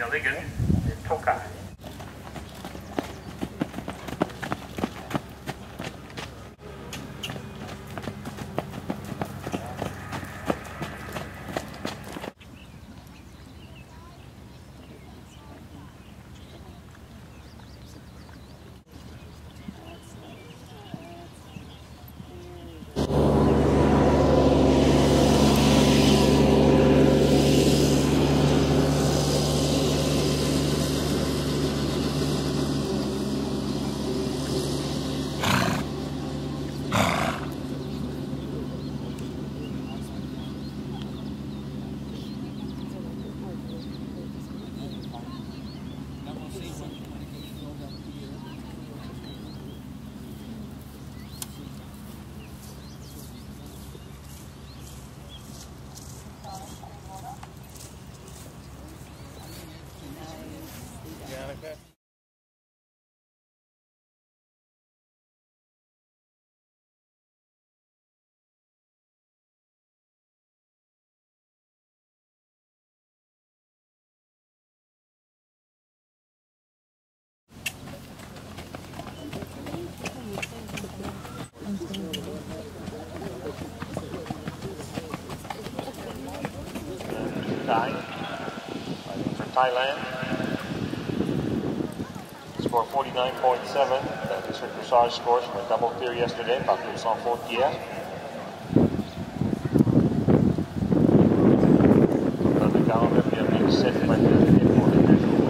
Ligon in Tokay. For Thailand, score 49.7. That's Mr. Couchard's scores from a double clear yesterday, parcours sans faute hier. Dans le 49,7 pour les deux jours.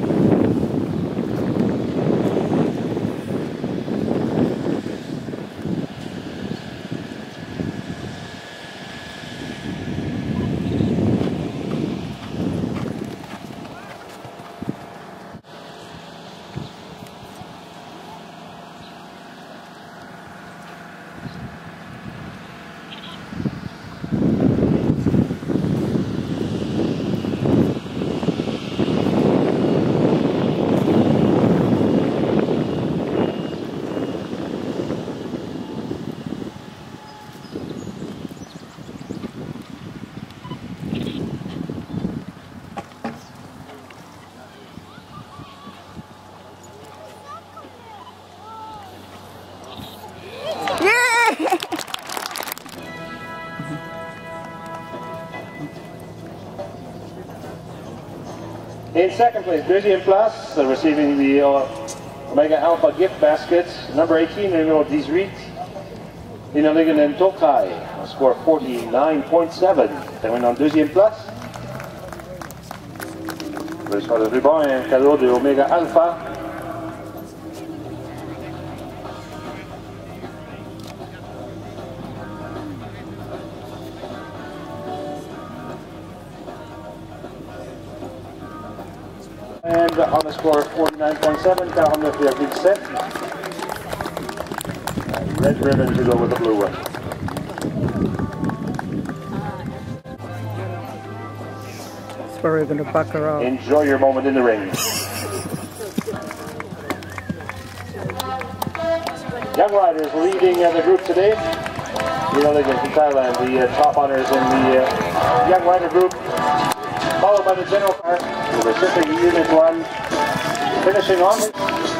In second place, deuxième place, receiving the Omega Alpha gift basket, number 18, numéro 18, Ligon in Tokay, score 49.7, termine en deuxième place. Sur le ruban, un cadeau de Omega Alpha. And on the score 49.7, 49,7. Red ribbon to go with the blue one. That's where we're going to back around. Enjoy your moment in the ring. Young riders leading the group today. Ligon from Thailand, the top honors in the young rider group, followed by the general car. We're Unit 1 finishing on